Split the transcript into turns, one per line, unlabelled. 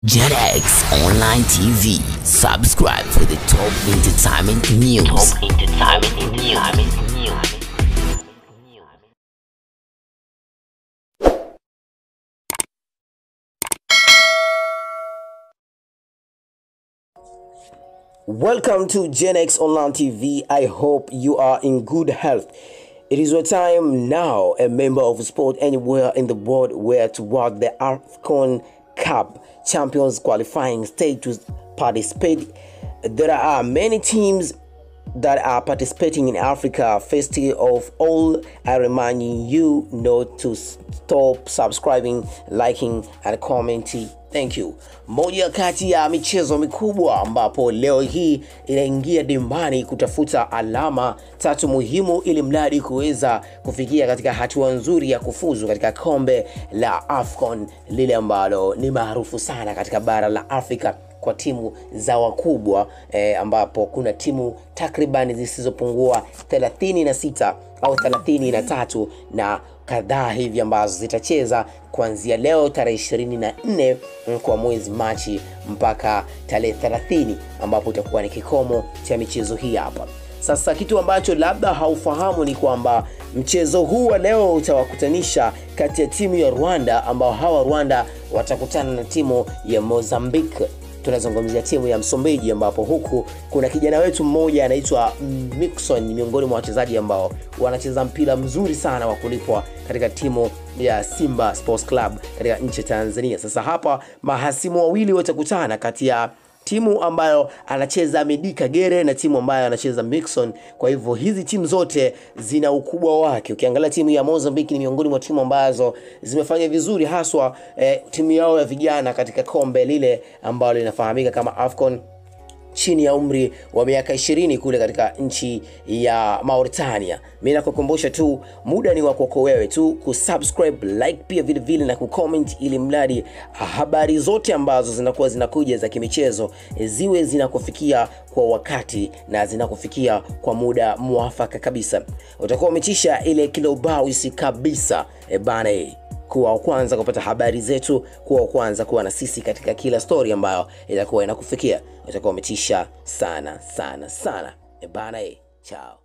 JetX Online TV. Subscribe for the top entertainment news.
Welcome to JetX Online TV. I hope you are in good health. It is your time now, a member of sport anywhere in the world, where toward the AFCON Cup Champions qualifying stage to participate. There are many teams that are participating in Africa. First of all, I remind you not to stop subscribing, liking and commenting. Thank you. Moja kati ya michezo mikubwa ambapo leo hii inaingia dimbani kutafuta alama tatu muhimu ili mradi kuweza kufikia katika hatua nzuri ya kufuzu katika kombe la AFCON, lile ambalo ni maarufu sana katika bara la Afrika kwa timu za wakubwa, ambapo kuna timu takriban zisizopungua 36 au 33 na kadhaa hivi ambazo zitacheza kuanzia leo tarehe 24 kwa mwezi Machi mpaka tarehe 30, ambapo itakuwa ni kikomo cha michezo hii hapa. Sasa kitu ambacho labda haufahamu ni kwamba mchezo huu wa leo utawakutanisha kati ya timu ya Rwanda, ambao hawa Rwanda watakutana na timu ya Mozambique. Tunazungumzia timu ya Msumbiji, ambapo huku kuna kijana wetu mmoja anaitwa Mixon, miongoni mwa wachezaji ambao wanacheza mpira mzuri sana wa kulipwa katika timu ya Simba Sports Club katika nchi Tanzania. Sasa hapa mahasimu wawili watakutana kati ya timu ambayo anacheza Medi Kagere na timu ambayo anacheza Mixon. Kwa hivyo hizi timu zote zina ukubwa wake. Ukiangalia timu ya Mozambique ni miongoni mwa timu ambazo zimefanya vizuri, haswa timu yao ya vijana katika kombe lile ambalo linafahamika kama AFCON chini ya umri wa miaka 20 kule katika nchi ya Mauritania. Mimi nakukumbusha tu, muda ni wako wewe tu kusubscribe, like pia vile vile na kucomment, ili mradi habari zote ambazo zinakuwa zinakuja za kimichezo ziwe zinakufikia kwa wakati na zinakufikia kwa muda mwafaka kabisa. Utakuwa umetisha ile kilobao isi kabisa bana, kuwa kwanza kupata habari zetu, kuwa kwanza kuwa na sisi katika kila story ambayo itakuwa inakufikia. Utakuwa umetisha sana bana. Ciao.